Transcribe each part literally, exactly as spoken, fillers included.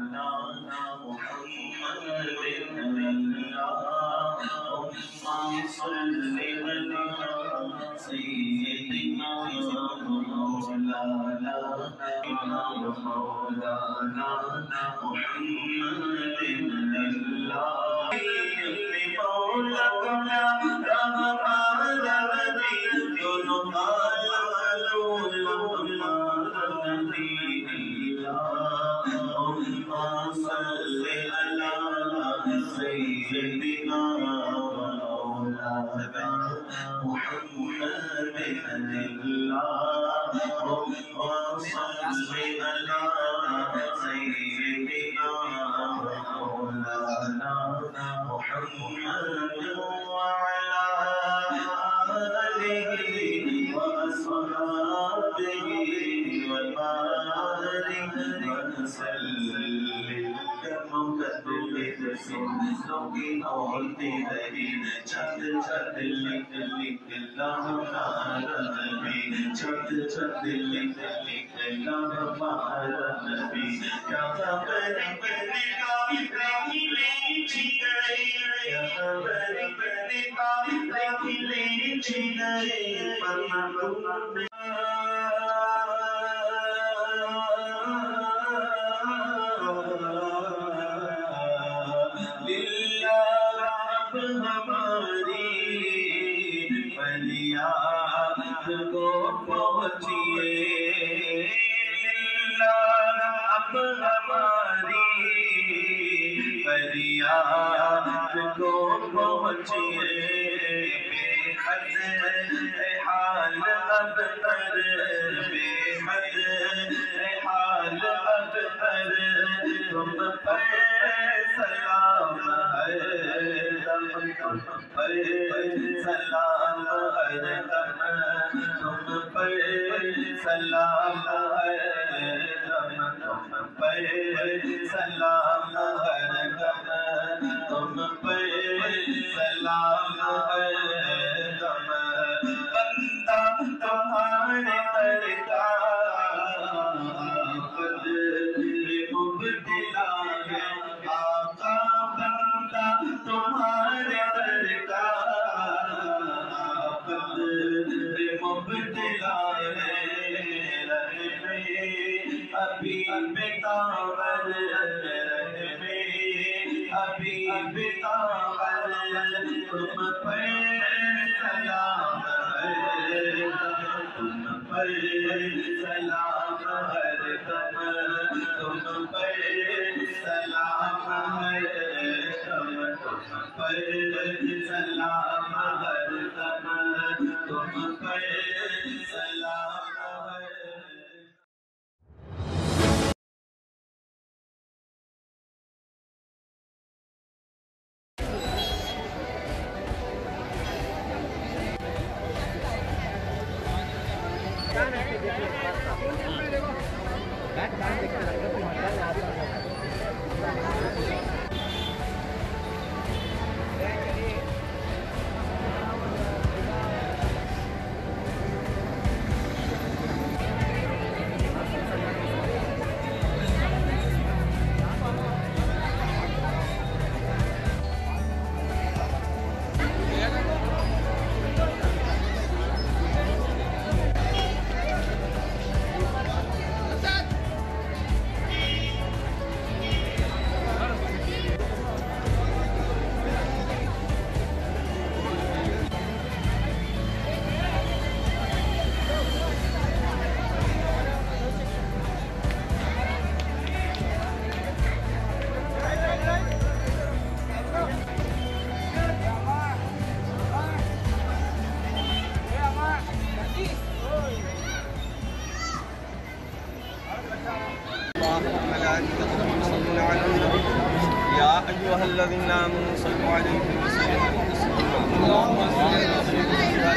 الذين آمنوا صلوا عليه وسلموا تسليما اللهم صل على سيدنا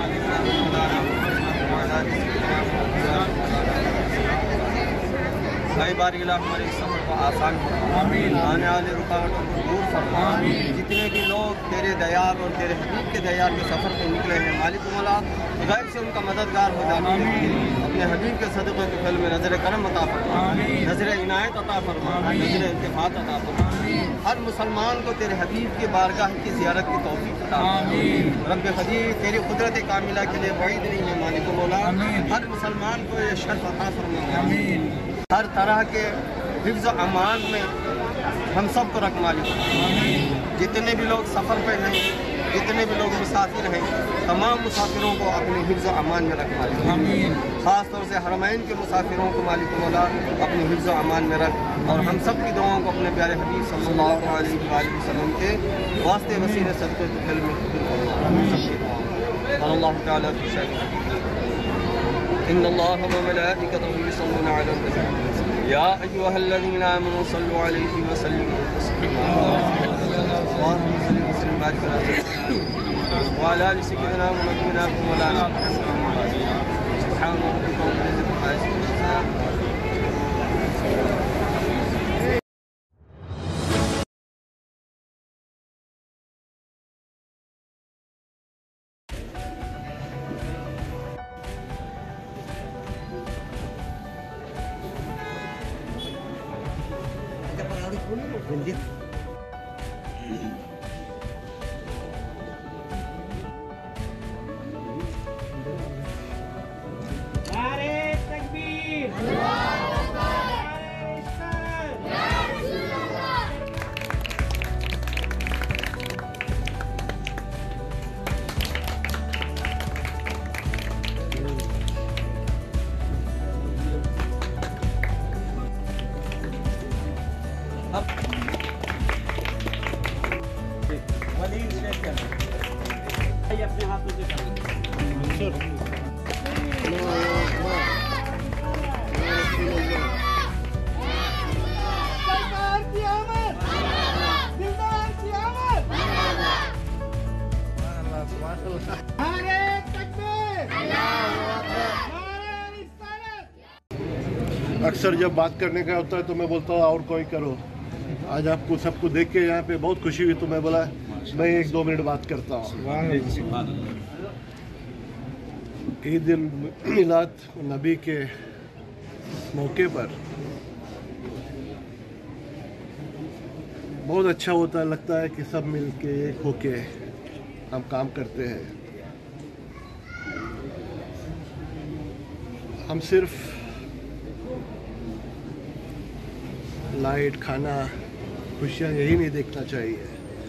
محمد وعلى آله وصحبه اے باری الہ ہمارے اس سفر کو آسان فرما، آنے والے رکاوٹوں کو دور فرما۔ جتنے بھی لوگ تیرے دیار اور تیرے حبیب کے دیار کے سفر پہ نکلے ہیں مالک مولا، غیب سے ان کا مددگار ہو جانا، اپنے حبیب کے صدقے کے پھل میں نظر کرم عطا فرما، نظر عنایت عطا فرما، نظر التفات عطا فرما۔ ہر مسلمان کو تیرے حبیب کی بارگاہ کی زیارت کی توفیق عطا فرما۔ رب قدیر تیری قدرت کاملہ کے لیے بعید نہیں ہے مالک مولا، ہر مسلمان کو یہ شرف عطا فرما، ہر طرح کے حفظ و امان میں ہم سب کو رکھ مالک۔ جتنے بھی لوگ سفر پہ ہیں، جتنے بھی لوگ مسافر ہیں، تمام مسافروں کو اپنے حفظ و امان میں رکھ مالک، خاص طور سے حرمین کے مسافروں کو مالک مولا اپنے حفظ و امان میں رکھ، اور ہم سب کی دعاؤں کو اپنے پیارے حبیب صلی اللہ علیہ وآلہ وسلم کے واسطے وسیلے صدقے کے پھل میں قبول فرما۔ اور اللہ تعالیٰ کی شان ان اللہ وملائکتہ یصلون علی النبی یا ایھا الذین آمنوا صلوا علیہ وسلموا تسلیما اللهم صل وسلم وبارك على سيدنا وعلى آل سيدنا ونبينا مولانا محمد سبحان ربك رب العزة عما يصفون۔ اپنے ہاتھوں سے اکثر جب بات کرنے کا ہوتا ہے تو میں بولتا ہوں اور کوئی کرو۔ آج آپ کو سب کو دیکھ کے یہاں پہ بہت خوشی ہوئی تو میں بولا میں ایک دو منٹ بات کرتا ہوں۔ عید میلاد نبی کے موقع پر بہت اچھا ہوتا ہے، لگتا ہے کہ سب مل کے ایک ہو کے ہم کام کرتے ہیں۔ ہم صرف لائٹ، کھانا، خوشیاں یہی نہیں دیکھنا چاہیے،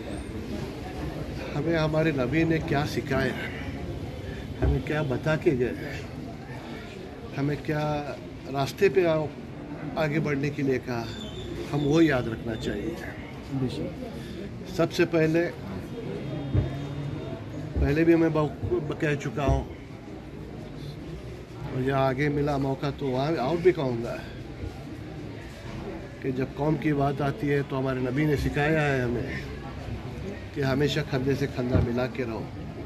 ہمیں ہمارے نبی نے کیا سکھایا، ہمیں کیا بتا کے گئے، ہمیں کیا راستے پہ آگے بڑھنے کے لیے کہا، ہم وہ یاد رکھنا چاہیے۔ سب سے پہلے پہلے بھی میں کہہ چکا ہوں، اور جہاں آگے ملا موقع تو وہاں اور بھی کہوں گا کہ جب قوم کی بات آتی ہے تو ہمارے نبی نے سکھایا ہے ہمیں کہ ہمیشہ کندھے سے کندھا ملا کے رہو،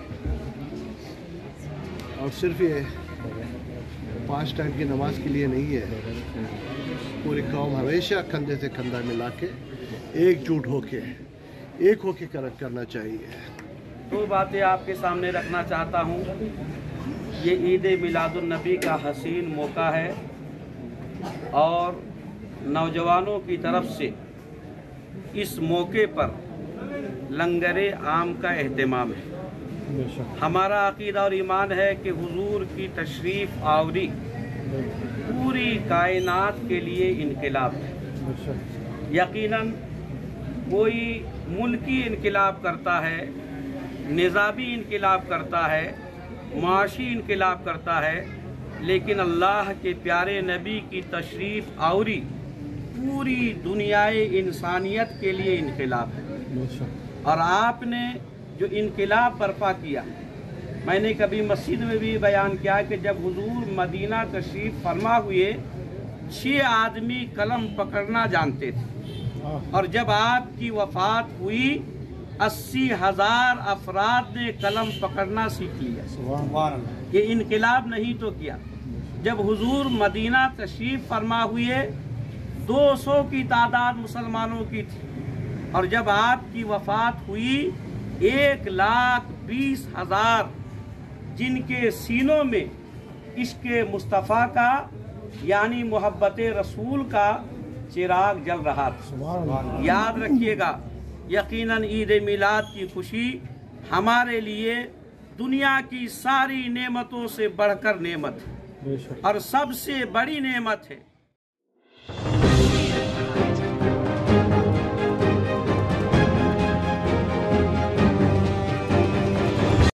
اور صرف یہ پانچ ٹائم کی نماز کے لیے نہیں ہے، پوری قوم ہمیشہ کندھے سے کندھا ملا کے ایک جٹ ہو کے ایک ہو کے کرنا چاہیے۔ دو باتیں آپ کے سامنے رکھنا چاہتا ہوں۔ یہ عید میلاد النبی کا حسین موقع ہے اور نوجوانوں کی طرف سے اس موقع پر لنگر عام کا اہتمام ہے۔ ہمارا عقیدہ اور ایمان ہے کہ حضور کی تشریف آوری پوری کائنات کے لیے انقلاب ہے۔ یقیناً کوئی ملکی انقلاب کرتا ہے، نظامی انقلاب کرتا ہے، معاشی انقلاب کرتا ہے، لیکن اللہ کے پیارے نبی کی تشریف آوری پوری دنیائے انسانیت کے لیے انقلاب ہے۔ اور آپ نے جو انقلاب برپا کیا، میں نے کبھی مسجد میں بھی بیان کیا کہ جب حضور مدینہ تشریف فرما ہوئے، چھ آدمی قلم پکڑنا جانتے تھے، اور جب آپ کی وفات ہوئی اسی ہزار افراد نے قلم پکڑنا سیکھ لیا۔ یہ انقلاب نہیں تو کیا۔ جب حضور مدینہ تشریف فرما ہوئے दो सौ की तादाद मुसलमानों की थी, और जब आपकी वफात हुई एक लाख बीस हजार जिनके सीनों में इश्क मुस्तफ़ा का यानी मोहब्बत रसूल का चिराग जल रहा था। याद रखिएगा, यकीनन ईद मिलाद की खुशी हमारे लिए दुनिया की सारी नेमतों से बढ़कर नेमत है, और सबसे बड़ी नेमत है